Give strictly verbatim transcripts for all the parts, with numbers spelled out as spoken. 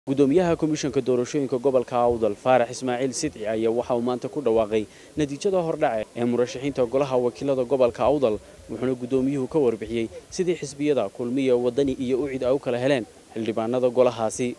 gudoomiyaha komishanka doorashooyinka gobolka Awdal Faarax Ismaaciil Sidci ayaa waxa uu maanta ku dhawaaqay natiijada hordhac ee murashaxiinta golaha wakiilada gobolka Awdal wuxuuna gudoomiyuhu ka warbixiyay sidii xisbiyada kulmiye wadani iyo ucid ay u kala heleen xildhibaanada golahaasi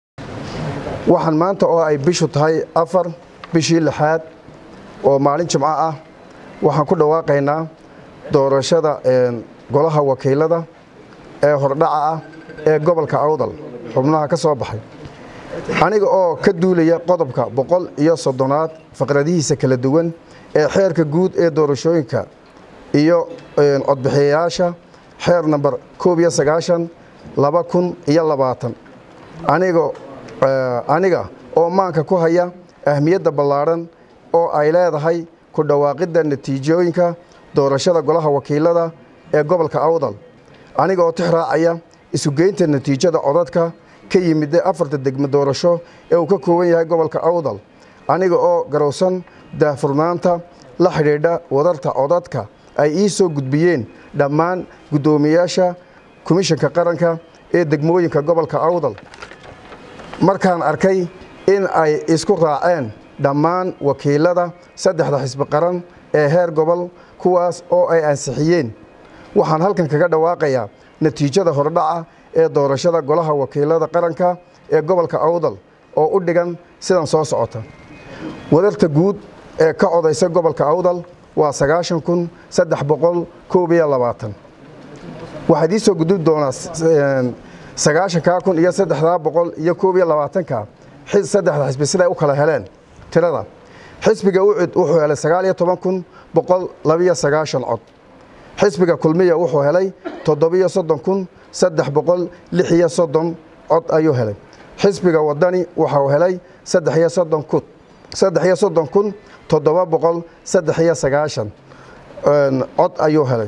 waxaan maanta oo ay bishu tahay afar bishii lixaad oo maalin jimco ah waxaan ku dhawaaqaynaa doorashada golaha wakiilada ee hordhaca ah ee gobolka Awdal xubnaha ka soo baxay aniga oo ka duulaya qodobka boqol iyo soddonaad faqradihiisa kala duwan ee xeerka guud ee doorashooyinka iyo codbixiyayaasha xeer number koob iyo sagaashan laba kun iyo labaatan aniga aniga oo maanka ku haya ahmiyadda ballaaran oo ay leedahay ku dhawaaqidda natiijooyinka doorashada golaha wakiilada ee gobolka Awdal aniga oo tixraacaya isu geynta natiijada codadka ka yimid afarta degmo doorasho ee uu ka kooban yahay gobolka Awdal aniga oo garowsan daahfurnaanta la xiriidha wadarta codadka ay ii soo gudbiyeen dhammaan gudoomiyaasha komishanka qaranka ee degmooyinka gobolka Awdal markaan arkay in ay isku raaceen dhammaan wakiilada saddexda xisbi qaran ee heer gobol kuwaas oo ay ansixiyeen waxaan halkan kaga dhawaaqayaa natiijada hordhaca ee doorashada golaha wakiilada qaranka ee gobolka Awdal oo u dhigan sidan soo socota wadarta guud ee ka codaysa gobolka Awdal waa sagaashan kun saddex boqol koob iyo labaatan waxaad ii soo gudub doonaa sagaashan kun iyo saddex boqol iyo koob iyo labaatan ka xis saddexda xisbi sida ay u kala heleen tirada xisbiga ucid wuxuu helay sagaal iyo toban kun boqol laba iyo sagaashan cod xisbiga kulmiye wuxuu helay toddoba iyo soddon kun saddex boqol lix iyo soddon cod ayuu helay xisbiga wadani wuxuu helay saddex iyo soddon kun saddex iyo soddon kun toddoba boqol saddex iyo sagaashan cod ayuu helay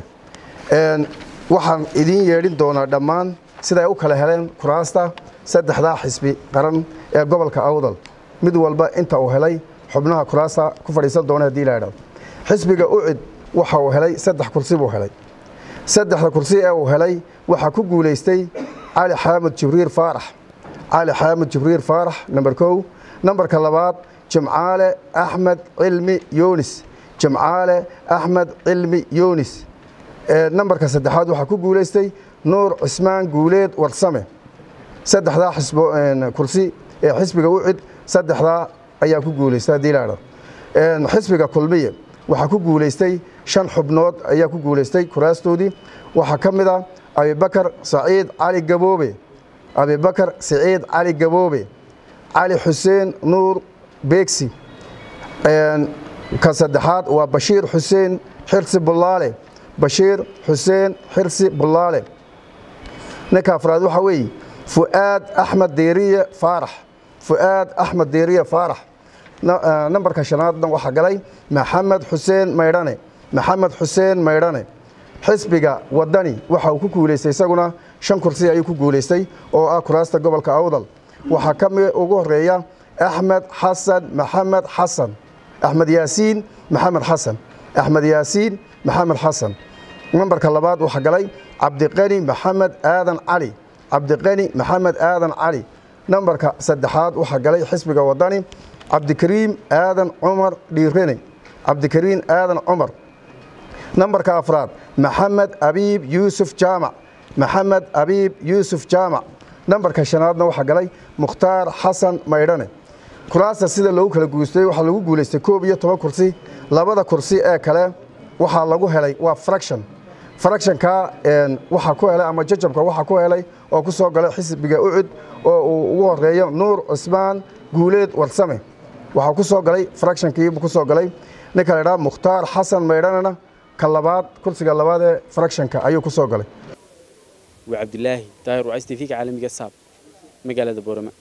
waxaan idin yeedhin doonaa dhammaan sida ay u kala heleen kuraasta saddexda xisbi qaran ee gobolka Awdal mid walba inta uu helay xubnaha kuraasta ku fadhiisan doona hadii la yiraahdo xisbiga ucid waxa uu helay saddex kursi buu helay saddexda kursi ee uu helay waxa ku guuleystay Ali Xaamud Jibriil Faarax Ali Xaamud Jibriil Faarax number two numberka labaad Jimcaale Axmed Cilmi Yunis Jimcaale Axmed Cilmi Yunis ee numberka saddexaad waxa ku guuleystay Nuur Cismaan Guuleed Warsame saddexda xisbo kursi ee xisbiga ucid saddexda ayaa ku guuleystay diilaada ee xisbiga kulmiye waxa ku guuleystay shan xubnood ayaa ku guuleystay kuraastoodii waxa kamid ah Abi Bakar Saciid Cali Gaboobe Abi Bakar Saciid Cali Gaboobe Ali Xuseen Nuur Beegsi ee ka saddexaad waa Bashiir Xuseen Xirsi Bullaale Bashiir Xuseen Xirsi Bullaale ninka afraad waxa weey Fuaad Axmed Deeriye Faarax Fuaad Axmed Deeriye Faarax numberka shanaadna waxa galay Maxamed Xuseen Maydhane Maxamed Xuseen Maydhane xisbiga wadani waxa uu ku guuleystay isaguna shan kursi ayuu ku guuleystay oo ah kuraasta gobolka Awdal waxa kamid ugu horeeya Axmed Xasan Maxamed Xasan Axmed Yaasiin Maxamed Xasan Axmed Yaasiin Maxamed Xasan numberka labaad waxa galay Cabdiqani Maxamed Aadan Cali Cabdiqani Maxamed Aadan Cali numberka saddexaad waxa galay xisbiga wadani Cabdikariim Aadan Cumar Dhiirane Cabdikariim Aadan Cumar numberka afraad Maxamed Abiib Yuusuf Jaamac Maxamed Abiib Yuusuf Jaamac numberka shanaadna waxa galay Mukhtaar Xasan Maydhane kuraasta sida loo kala guuleystay waxa lagu guuleystay koob iyo toban kursi labada kursi ee kale waxa lagu helay waa fraction fraction ka een waxa ku helay ama jajabka waxa ku helay oo ku soo galay xisbiga ucid oo uu ugu horeeyo Nuur Cismaan Guuleed Warsame waxa ku soo galay fraction kii ku soo galay ninka la yiraahdo Mukhtaar Xasan Maydhane ka labaad kursiga labaad ee fraction ka ayuu ku soo galay wa Cabdilaahi Taahir Waciis T V ka caalamiga saab magaalada Boorama